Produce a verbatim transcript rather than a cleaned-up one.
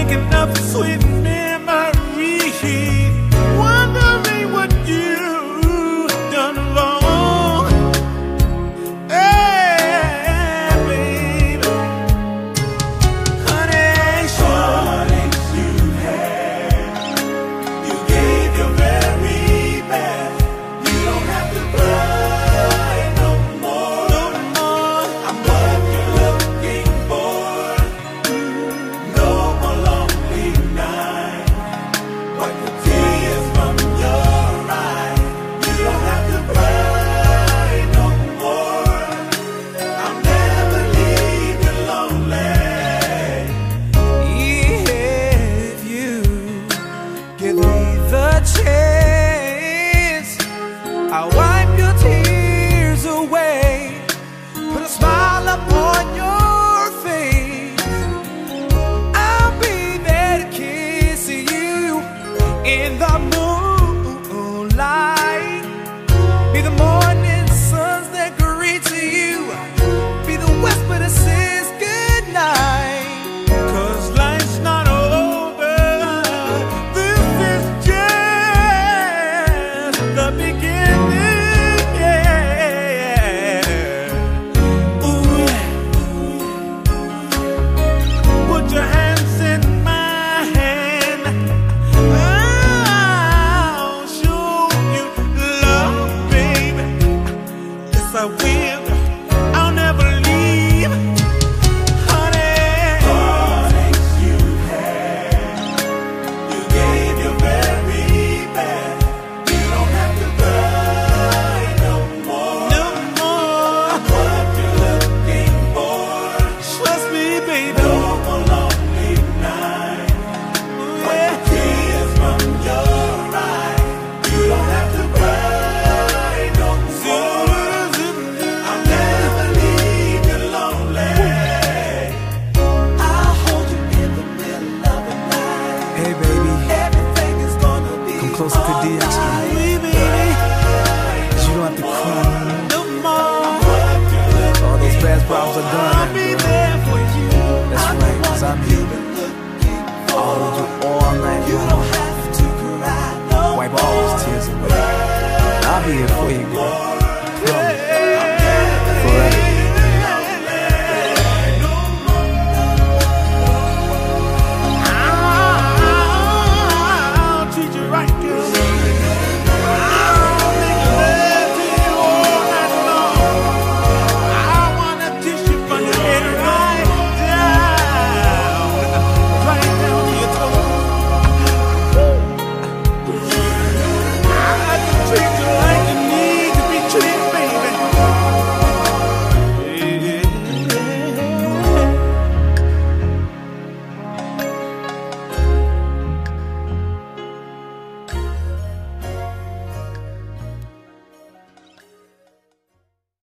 thinking of sweet memories, wondering what you've done wrong. Hey, baby, honey, heartaches you had, you gave your very best. You don't have to cry no more, no more. I'm what you're looking for. No more lonely nights. Wipe the tears from your eyes. You don't have to cry no more. I'll never leave you lonely. If you give me the chance, I'll wipe your tears away, put a smile upon your face. I'll be there to kiss you in the moonlight, be the morning suns that greet you, be the whisper that says goodnight. 'Cause life's not over, this is just the beginning, yeah. Ooh, yeah. Put your hands in my hand, I'll show you love, baby. Yes, I will, I'll never leave, honey. Heartaches you had, you gave your very best. You don't have to cry no more, no more. I'm what you're looking for. Trust me, baby. No more lonely nights. Wipe the tears from your eyes. You don't have to cry no more. I'll never leave you lonely. I'll hold you in the middle of the night. Hey baby, Everything is gonna be come closer to D X, alright, baby. 'cause you don't have to cry no more. No more. All those past problems are gone now.